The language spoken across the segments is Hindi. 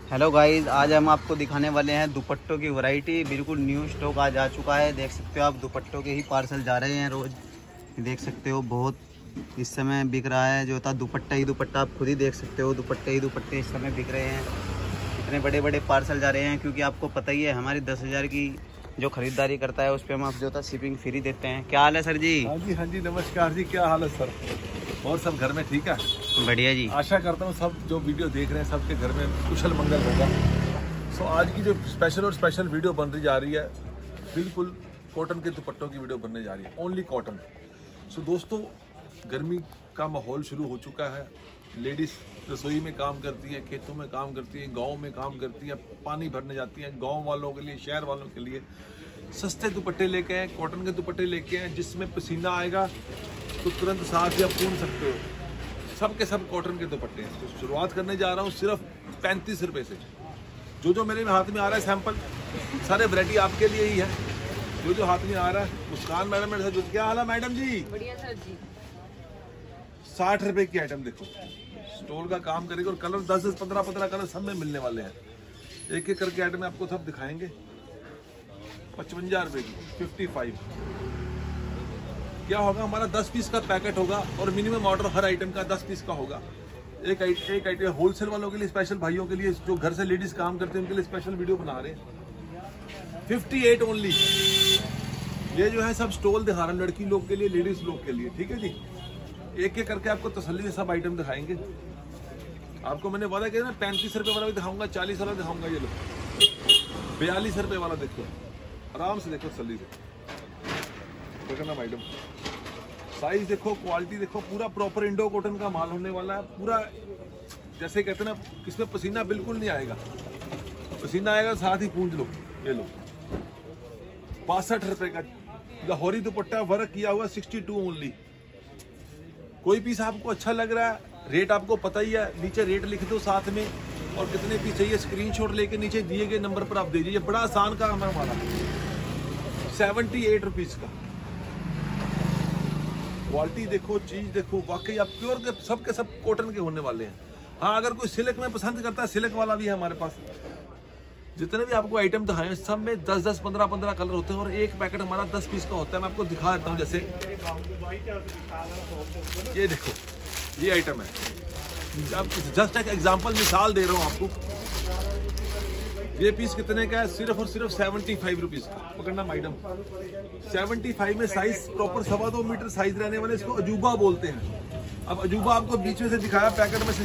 हेलो गाइस, आज हम आपको दिखाने वाले हैं दुपट्टों की वैरायटी। बिल्कुल न्यू स्टॉक आज आ चुका है। देख सकते हो आप, दुपट्टों के ही पार्सल जा रहे हैं रोज़। देख सकते हो बहुत इस समय बिक रहा है जो था दुपट्टा ही दुपट्टा। आप खुद ही देख सकते हो, दुपट्टे ही दुपट्टे इस समय बिक रहे हैं। इतने बड़े बड़े पार्सल जा रहे हैं क्योंकि आपको पता ही है हमारी 10,000 की जो खरीदारी करता है उस पर हम आप जो था शिपिंग फ्री देते हैं। क्या हाल है सर जी? हाँ जी नमस्कार जी। क्या हाल है सर? और सब घर में ठीक है? बढ़िया जी। आशा करता हूँ सब जो वीडियो देख रहे हैं सबके घर में कुशल मंगल होगा। सो आज की जो स्पेशल वीडियो बन रही जा रही है, बिल्कुल कॉटन के दुपट्टों की वीडियो बनने जा रही है, ओनली कॉटन। सो दोस्तों, गर्मी का माहौल शुरू हो चुका है। लेडीज रसोई में काम करती है, खेतों में काम करती है, गाँव में काम करती है, पानी भरने जाती है। गाँव वालों के लिए, शहर वालों के लिए सस्ते दुपट्टे लेके आए, कॉटन के दुपट्टे लेके आए जिसमें पसीना आएगा तो तुरंत सांस या पून सकते हो। सब के सब कॉटन के दुपट्टे हैं। तो शुरुआत करने जा रहा हूँ सिर्फ 35 रुपये से। जो मेरे हाथ में आ रहा है सैंपल, सारे वैरायटी आपके लिए ही है। जो हाथ में आ रहा है। मुस्कान मैडम मेरे साथ। क्या हाल है मैडम जी? बढ़िया सर जी। 60 रुपए की आइटम देखो, स्टोर का काम करेगा। और कलर 10 15 कलर सब में मिलने वाले हैं। एक एक करके आइटम आपको सब दिखाएंगे। 55 रुपए की 55। क्या होगा, हमारा 10 पीस का पैकेट होगा और मिनिमम ऑर्डर हर आइटम का 10 पीस का होगा। एक आइटम होलसेल वालों के लिए, स्पेशल भाइयों के लिए जो घर से लेडीज काम करते हैं उनके लिए स्पेशल वीडियो बना रहे हैं। 58 ओनली। ये जो है सब स्टॉल दिखा रहा है, लड़की लोग के लिए, लेडीज लोग के लिए। ठीक है जी। एक एक करके आपको तसल्ली से सब आइटम दिखाएंगे। आपको मैंने वादा किया ना, 35 रुपए वाला भी दिखाऊंगा, 40 वाला दिखाऊंगा। ये लो 42 रुपए वाला देखो, आराम से देखो तसल्ली से। देखना मैडम, साइज देखो, क्वालिटी देखो, पूरा प्रॉपर इंडो कॉटन का माल होने वाला है। पूरा जैसे कहते हैं ना, इसमें पसीना बिल्कुल नहीं आएगा। पसीना आएगा साथ ही पूंछ लो। ये लो 62 रुपए का लाहौरी दुपट्टा वर्क किया हुआ, 62 ओनली। कोई पीस आपको अच्छा लग रहा है, रेट आपको पता ही है, नीचे रेट लिख दो साथ में, और कितने पीस चाहिए स्क्रीनशॉट लेके नीचे दिए गए नंबर पर आप दे दीजिए। बड़ा आसान काम है हमारा। 78 रुपीज का। क्वालिटी देखो, चीज देखो, वाकई आप प्योर के सब कॉटन के होने वाले हैं। हाँ, अगर कोई सिल्क में पसंद करता है, सिल्क वाला भी है हमारे पास। जितने भी आपको आइटम दिखाए सब में 10 15 कलर होते हैं और एक पैकेट हमारा 10 पीस का होता है। मैं आपको दिखा देता हूँ। जैसे ये देखो, ये आइटम है। जस्ट एक एग्जांपल, मिसाल दे रहा हूँ आपको। ये पीस कितने का है? सिर्फ और सिर्फ 75 रुपीज का। पकड़ना मैडम, 75 में साइज प्रॉपर 2.25 मीटर साइज रहने वाले, इसको अजूबा बोलते हैं। अब अजूबा आपको बीच में से दिखाया पैकेट में से।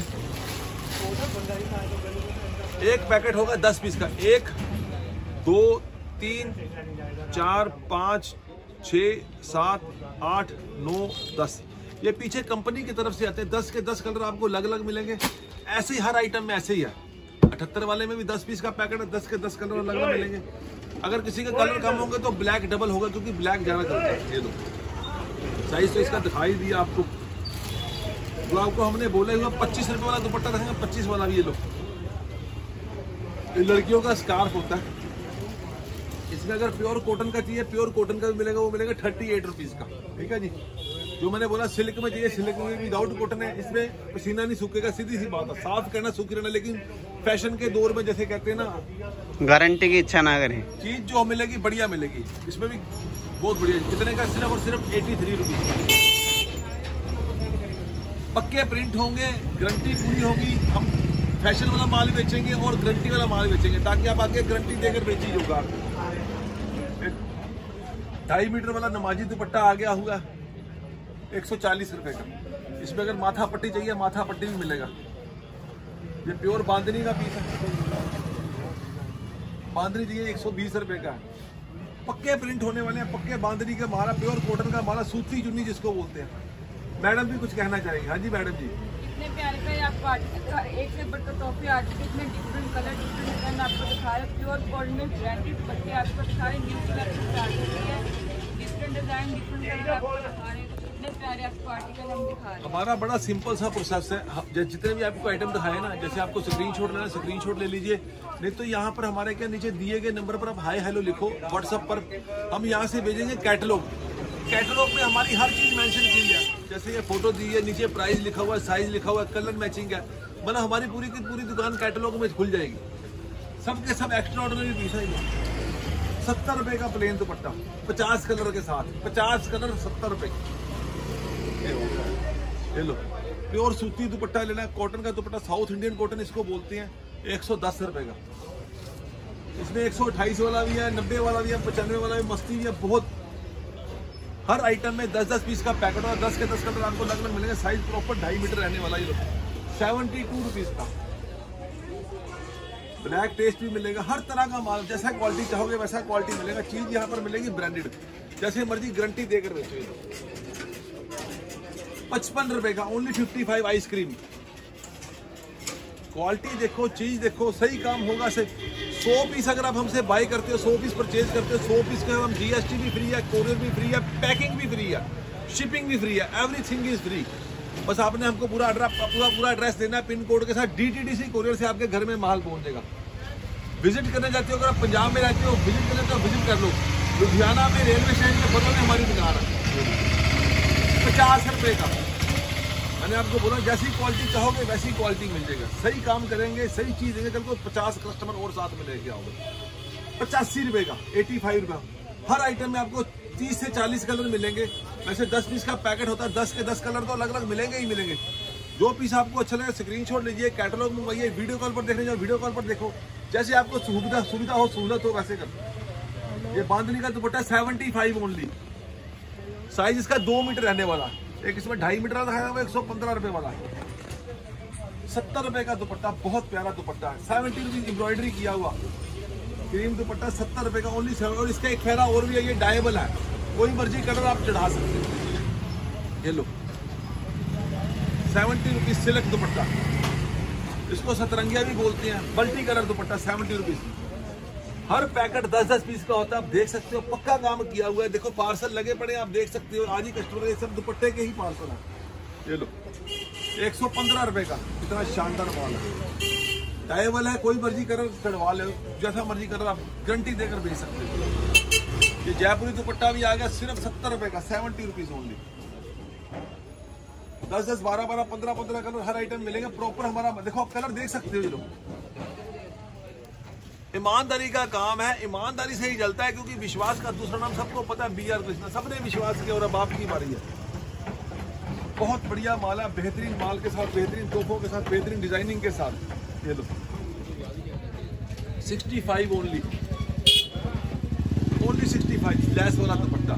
एक पैकेट होगा 10 पीस का। 1 2 3 4 5 6 7 8 9 10। ये पीछे कंपनी की तरफ से आते हैं। 10 के 10 कलर आपको अलग अलग मिलेंगे। ऐसे ही हर आइटम में ऐसे ही है। 78 वाले में भी 10 पीस का पैकेट है, 10 के 10 कलर अलग अलग मिलेंगे। अगर किसी का कलर कम होंगे तो ब्लैक डबल होगा, क्योंकि ब्लैक ज्यादा चलता है। ये लो साइज तो इसका दिखाई दिया आपको। जो आपको हमने बोला हुआ 25 रुपए वाला दुपट्टा रखेंगे, 25 वाला भी। ये लो, ये लड़कियों का स्कार्फ होता है। इसमें अगर प्योर कॉटन का चाहिए, प्योर कॉटन का भी मिलेगा, वो मिलेगा 38 रुपीज का। ठीक है जी। जो मैंने बोला सिल्क में चाहिए, सिल्क में विदाउट कॉटन है। इसमें पसीना नहीं सूखेगा, सीधी सी बात है। साफ करना, सूखी रहना। लेकिन फैशन के दौर में जैसे कहते हैं ना, गारंटी की इच्छा ना करें, चीज जो मिलेगी बढ़िया मिलेगी। इसमें भी बहुत बढ़िया। कितने का? सिर्फ और सिर्फ 83 रुपीज। पक्के प्रिंट होंगे, गारंटी पूरी होगी। हम फैशन वाला माल बेचेंगे और गारंटी वाला माल बेचेंगे, ताकि आप आगे गारंटी देकर बेची होगा। 2.5 मीटर वाला नमाजी दुपट्टा आ गया हुआ, 140 रुपए का। इसमें अगर माथा पट्टी चाहिए, माथा पट्टी भी मिलेगा। ये प्योर बांधनी का पीस है। बांधनी चाहिए, 120 रुपए का है। पक्के प्रिंट होने वाले हैं, पक्के बांधनी का हमारा, प्योर कॉटन का हमारा, सूती चुन्नी जिसको बोलते हैं। मैडम भी कुछ कहना चाहेंगे? हाँ जी मैडम जी। इतने प्यारे प्यारे आपको आर्टिकल, एक से बढ़कर टॉपी आर्टिकल में डिफरेंट कलर, डिफरेंट डिजाइन आपको दिखा रहे हैं। प्योर कॉटन में ब्रांडेड दुपट्टे आपको दिखा रहे हैं। New colour different design, different colour आपको दिखा रहे हैं। इतने प्यारे आपको आर्टिकल हम दिखा रहे हैं। हमारा बड़ा सिंपल सा प्रोसेस है। जितने भी आपको आइटम दिखाए ना, जैसे आपको स्क्रीनशॉट लेना, स्क्रीनशॉट ले लीजिए। नहीं तो यहाँ पर हमारे क्या नीचे दिए गए नंबर पर आप हाय हेलो लिखो व्हाट्सएप पर। हम यहाँ से भेजेंगे कैटलॉग। कैटलॉग में हमारी हर चीज मेंशन की है। जैसे ये फोटो दी है, नीचे प्राइस लिखा हुआ है, साइज लिखा हुआ है, कलर मैचिंग है। मतलब हमारी पूरी की पूरी दुकान कैटलॉग में खुल जाएगी। सबके सब एक्स्ट्रा ऑर्डिनरी पीस है ये। 70 रुपए का प्लेन दुपट्टा 50 कलर के साथ, 50 कलर 70 रुपए। ये लो प्योर सूती दुपट्टा लेना है, कॉटन का दुपट्टा, साउथ इंडियन कॉटन इसको बोलते हैं, 110 रुपए का। इसमें 128 वाला भी है, 90 वाला भी है, 95 वाला भी, मस्ती भी है बहुत। हर आइटम में 10-10 पीस का पैकेट होगा, 10 के 10 कलर आपको अलग अलग मिलेंगे। साइज प्रॉपर 2.5 मीटर रहने वाला ये लोग 72 रुपीज का। ब्लैक टेस्ट भी मिलेगा, हर तरह का माल, जैसा क्वालिटी चाहोगे वैसा क्वालिटी मिलेगा। चीज यहाँ पर मिलेगी ब्रांडेड, जैसे मर्जी गारंटी देकर बेचो। ये 55 रुपए का ओनली 55 आइसक्रीम। क्वालिटी देखो, चीज देखो, सही काम होगा। से 100 पीस अगर आप हमसे बाय करते हो, 100 पीस परचेज करते हो, 100 पीस का हम GST भी फ्री है, कोरियर भी फ्री है, पैकिंग भी फ्री है, शिपिंग भी फ्री है, एवरीथिंग इज फ्री। बस आपने हमको पूरा एड्रेस देना है पिन कोड के साथ। DTDC कोरियर से आपके घर में माल पहुंचेगा। विजिट करने जाते हो, अगर आप पंजाब में रहते हो, विजिट करने तो विजिट कर लो। लुधियाना में रेलवे स्टेशन के बगल में हमारी दुकान है, 50 रुपए का। मैंने आपको बोला जैसी क्वालिटी चाहोगे वैसी क्वालिटी मिल जाएगा। सही काम करेंगे, सही चीज देंगे, कल को 50 कस्टमर और साथ में लेके आओगे। 85 रुपए का, 85 रुपए। हर आइटम में आपको 30 से 40 कलर मिलेंगे। वैसे 10 पीस का पैकेट होता है, 10 के 10 कलर तो अलग अलग मिलेंगे ही मिलेंगे। जो पीस आपको अच्छा लगे स्क्रीनशॉट लीजिए, कैटलॉग मंगवाइए, वीडियो कॉल पर देखने जाओ, वीडियो कॉल पर देखो, जैसे आपको सुविधा हो, सहूलत हो वैसे कर। ये बांधनी का दुपट्टा 75 ओनली। साइज इसका 2 मीटर रहने वाला, एक इसमें 2.5 मीटर दिखाया हुआ, 115 रुपए वाला। 70 रुपए का दुपट्टा, बहुत प्यारा दुपट्टा है, 70 रुपीज एम्ब्रॉयडरी किया हुआ क्रीम दुपट्टा, 70 रुपए का ओनली। और इसका एक फेरा और भी है, ये डायबल है, कोई मर्जी कलर आप चढ़ा सकते हैं। ये लो 70 रुपीज सिल्क दुपट्टा, इसको सतरंगिया भी बोलते हैं, मल्टी कलर दुपट्टा 70 रुपीज। हर पैकेट 10-10 पीस का होता है, आप देख सकते हो, पक्का काम किया हुआ है। देखो पार्सल लगे पड़े, आप देख सकते हो। आज ही कस्टमर, ये सब दुपट्टे के ही पार्सल है। ये लो 115 रुपए का, इतना शानदार माल है। डायबल है, कोई मर्जी कलर चढ़वा ले, जैसा मर्जी कलर आप गारंटी देकर भेज सकते हो। ये जयपुरी दुपट्टा भी आ गया, सिर्फ 70 रुपए का, 70 रुपीज ओनली। 10-10, 12-12, 15-15 कलर हर आइटम मिलेंगे प्रॉपर। हमारा देखो आप कलर देख सकते हो। ये लोग ईमानदारी का काम है, ईमानदारी से ही चलता है, क्योंकि विश्वास का दूसरा नाम सबको पता है, BR कृष्णा। सबने विश्वास किया और अब आपकी बारी है। बहुत बढ़िया माल है, बेहतरीन माल के साथ, बेहतरीन तोहफों के साथ, बेहतरीन डिजाइनिंग के साथ। ये लो 65 ओनली 65 लेस वाला दुपट्टा।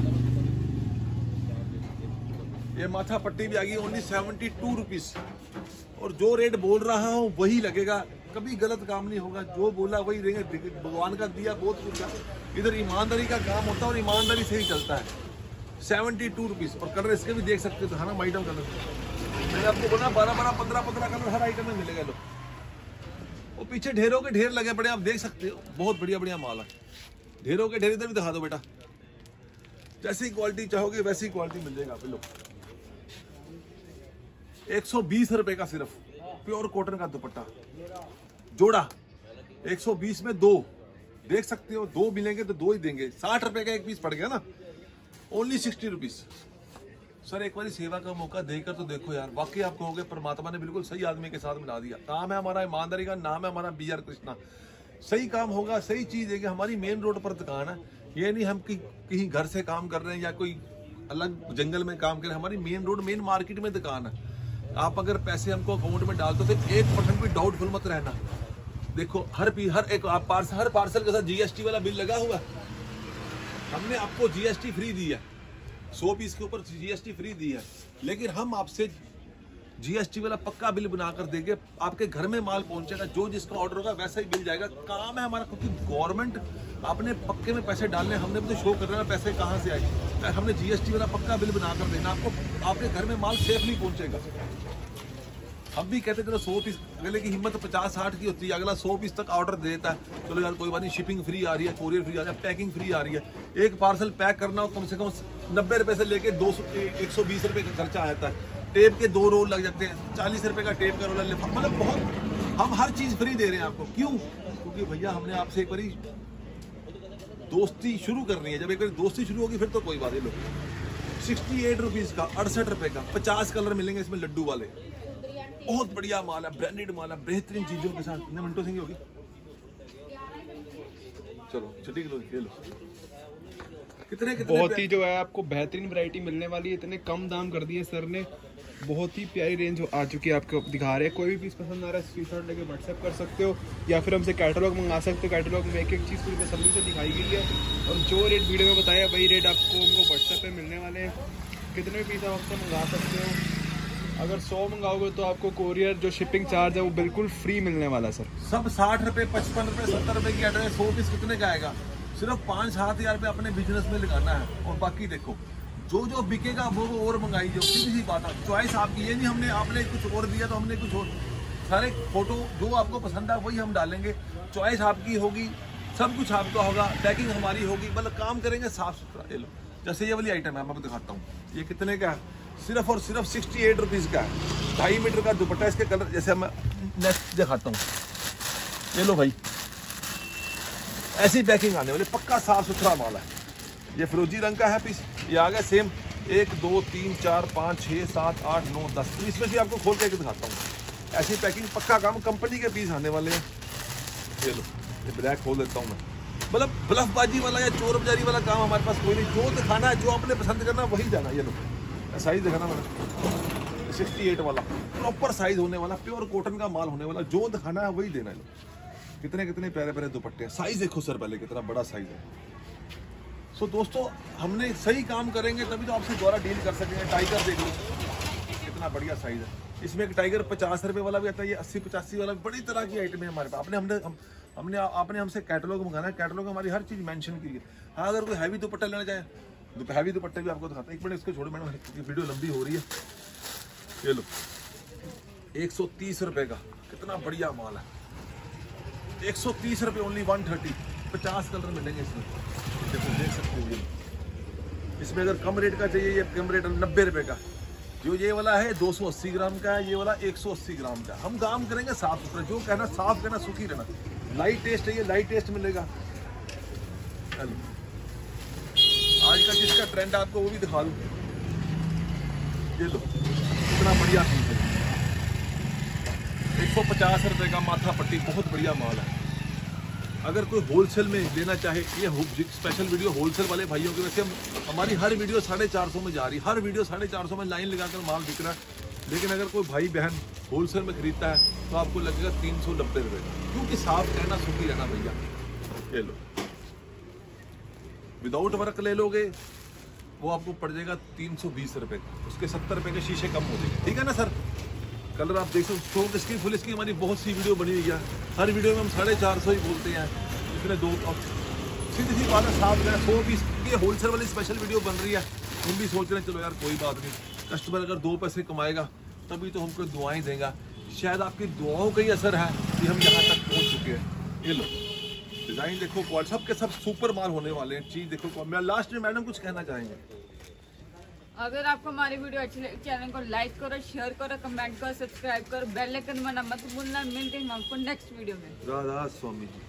ये माथा पट्टी भी आ गई, ओनली 72 रुपीज। और जो रेट बोल रहा हूँ वही लगेगा, कभी गलत काम नहीं होगा, जो बोला वही देंगे। भगवान का दिया बहुत कुछ है, इधर ईमानदारी का काम होता है और ईमानदारी से ही चलता है। 72 रुपीज। और कलर इसके भी देख सकते हो, है ना, आइटम कलर मैंने आपको बोला 12-12, 15-15 कलर हर आइटम में मिलेगा। लो वो पीछे ढेरों के ढेर लगे पड़े, आप देख सकते हो, बहुत बढ़िया बढ़िया माल है। ढेरों के ढेर इधर भी दिखा दो बेटा, जैसी क्वालिटी चाहोगे वैसी क्वालिटी मिल जाएगा। आप लो 120 रुपए का सिर्फ प्योर कॉटन का दुपट्टा, जोड़ा 120 में 2, देख सकते हो, 2 मिलेंगे तो 2 ही देंगे। 60 रुपए का एक पीस पड़ गया ना, ओनली 60 रुपीज। सर एक बार सेवा का मौका देकर तो देखो यार, वाकई आप कहोगे परमात्मा ने बिल्कुल सही आदमी के साथ मिला दिया। काम है हमारा ईमानदारी का, नाम है हमारा BR कृष्णा। सही काम होगा, सही चीज देंगे। हमारी मेन रोड पर दुकान है, ये नहीं हम कहीं घर से काम कर रहे हैं या कोई अलग जंगल में काम कर रहे हैं। हमारी मेन रोड, मेन मार्केट में दुकान है। आप अगर पैसे हमको अकाउंट में डाल दो तो 1% भी डाउटफुल मत रहना। देखो हर पार्सल के साथ GST वाला बिल लगा हुआ। हमने आपको GST फ्री दी है, 100 पीस के ऊपर GST फ्री दी है, लेकिन हम आपसे GST वाला पक्का बिल बनाकर देंगे। आपके घर में माल पहुंचेगा, जो जिसका ऑर्डर होगा वैसा ही बिल जाएगा। काम है हमारा, क्योंकि गवर्नमेंट अपने पक्के में पैसे डालने, हमने भी तो शो करना है पैसे कहाँ से आए। हमने GST वाला पक्का बिल बनाकर देना आपको, आपके घर में माल सेफली पहुंचेगा। हम भी कहते चलो 100 पीस, अगले की हिम्मत 50-60 की होती है, अगला 100 पीस तक ऑर्डर देता है, चलो यार कोई बात नहीं, शिपिंग फ्री आ रही है, कोरियर फ्री आ रही है, पैकिंग फ्री आ रही है। एक पार्सल पैक करना हो कम से कम 90 रुपए से लेके 120 रुपए का खर्चा आता है। टेप के 2 रोल लग जाते हैं, 40 रुपए का टेप का रोल, मतलब बहुत, हम हर चीज फ्री दे रहे हैं आपको। क्यों? क्योंकि भैया हमने आपसे एक बारी दोस्ती शुरू करनी है। जब एक बार दोस्ती शुरू होगी फिर तो कोई बात नहीं। लो 68 रुपीज का, 68 रुपए का, 50 कलर मिलेंगे इसमें लड्डू वाले। बहुत बढ़िया माल है, ब्रांडेड माल है, बेहतरीन चीजों के साथ। कितने मिनटों से होगी चलो छठी किलो ये लो। कितने बहुत ही जो है आपको बेहतरीन वैरायटी मिलने वाली है, इतने कम दाम कर दिए सर ने, बहुत ही प्यारी रेंज आ चुकी है, आपको दिखा रहे हैं। कोई भी पीस पसंद आ रहा है स्क्रीनशॉट लेके व्हाट्सएप कर सकते हो या फिर हमसे कैटलॉग मंगा सकते हो। कैटलॉग में एक एक चीज़ पूरी तसल्ली से दिखाई गई है और जो रेट वीडियो में बताया वही रेट आपको उनको व्हाट्सएप पे मिलने वाले हैं। कितने पीस आप हमसे मंगा सकते हो। अगर 100 मंगाओगे तो आपको कोरियर जो शिपिंग चार्ज है वो बिल्कुल फ्री मिलने वाला है सर। सब 60 रुपए, 55 रुपए, 70 रुपए की आइटम है। 100 पीस कितने का आएगा? सिर्फ 5-7 हज़ार रुपये अपने बिजनेस में लगाना है और बाकी देखो जो जो बिकेगा वो और मंगाई जो सीधी सी बात है। चॉइस आपकी, ये नहीं हमने आपने कुछ और दिया तो हमने कुछ और। सारे फोटो जो आपको पसंद है वही हम डालेंगे। चॉइस आपकी होगी, सब कुछ आपका होगा, पैकिंग हमारी होगी, मतलब काम करेंगे साफ सुथरा। ये लो, जैसे ये वाली आइटम है मैं आपको दिखाता हूँ। ये कितने का है? सिर्फ और सिर्फ 68 रुपीज़ का है। 2.5 मीटर का दुपट्टा, इसके कलर जैसे मैं नेक्स्ट दिखाता हूँ। ये लो भाई, ऐसी पैकिंग आने वाली, पक्का साफ सुथरा माल है। ये फिरोजी रंग का है पीस, ये आ गया सेम 1 2 3 4 5 6 7 8 9 10। तो इसमें से आपको खोल के दिखाता हूँ। ऐसी पैकिंग पक्का काम, कंपनी के पीस आने वाले हैं। ये लो, ये ब्लैक खोल देता हूँ मैं। मतलब ब्लफबाजी वाला या चोर बाजारी वाला काम हमारे पास कोई नहीं। जो दिखाना है, जो आपने पसंद करना है वही जाना। ये लो, साइज दिखाना मैंने 68 वाला, प्रॉपर साइज होने वाला, प्योर कॉटन का माल होने वाला। जो दिखाना है वही देना है। कितने कितने प्यारे प्यारे दुपट्टे हैं। साइज देखो सर पहले कितना बड़ा साइज है। सो दोस्तों, हमने सही काम करेंगे तभी तो आपसे दोबारा डील कर सकेंगे। टाइगर देख लो कितना बढ़िया साइज है। इसमें एक टाइगर 50 रुपए वाला भी आता है, ये 80-85 वाला भी। बड़ी तरह की आइटम है हमारे पास। आपने हमसे कैटलॉग मंगाना है, कैटलॉग में हमारी हर चीज़ मेंशन की है। हाँ, अगर कोई हैवी दुपट्टा लेना चाहे, हैवी दुपट्टे भी आपको दिखाते हैं। एक मिनट इसको छोड़ो मैडम, वीडियो लंबी हो रही है। ये लो, 130 रुपए का कितना बढ़िया माल है। 130 रुपए ओनली, 130। 50 कलर मिलेंगे इसमें, देखो देख सकते हो। इसमें अगर कम रेट का चाहिए, ये कम रेट 90 रुपए का। जो ये वाला है 280 ग्राम का है, ये वाला 180 ग्राम का। हम काम करेंगे साफ सुथरा, जो कहना साफ कहना, सुखी रहना। लाइट टेस्ट है, ये लाइट टेस्ट मिलेगा। आज का जिसका ट्रेंड है आपको वो भी दिखा दूं। ये लो, कितना बढ़िया पीस है। 150 रुपए का माथा पट्टी, बहुत बढ़िया माल है। अगर कोई होलसेल में लेना चाहे, ये स्पेशल वीडियो होलसेल वाले भाइयों की। वैसे हमारी हर वीडियो 450 में जा रही है, हर वीडियो 450 में लाइन लगाकर माल बिक रहा है। लेकिन अगर कोई भाई बहन होलसेल में खरीदता है तो आपको लगेगा 390 रुपये का, क्योंकि साफ कहना सुखी रहना भैया। ये लो, विदाउट वर्क ले लोगे वो आपको पड़ जाएगा 320 रुपये का, उसके 70 रुपये के शीशे कम हो जाएंगे। ठीक है ना सर? कलर आप देख सकते हो, इसकी फुल इसकी हमारी बहुत सी वीडियो बनी हुई है। हर वीडियो में हम 450 ही बोलते हैं। इसमें दो सीधी सी बात है, साफ है। 100 पीस की होलसेल वाली स्पेशल वीडियो बन रही है। हम भी सोच रहे हैं चलो यार कोई बात नहीं, कस्टमर अगर 2 पैसे कमाएगा तभी तो हमको दुआएं देगा। शायद आपकी दुआओं का ही असर है कि हम यहाँ तक पहुँच चुके हैं। ये लो, डिज़ाइन देखो, क्वालिटी सब के सब सुपर माल होने वाले हैं। चीज़ देखो। मैं लास्ट में मैडम कुछ कहना चाहेंगे? अगर आपको हमारी वीडियो अच्छी लगी, चैनल को लाइक करो, शेयर करो, कमेंट करो, सब्सक्राइब करो, बेल आइकन दबाना मत भूलना। मिलते हैं हम आपको नेक्स्ट वीडियो में। राधा स्वामी जी।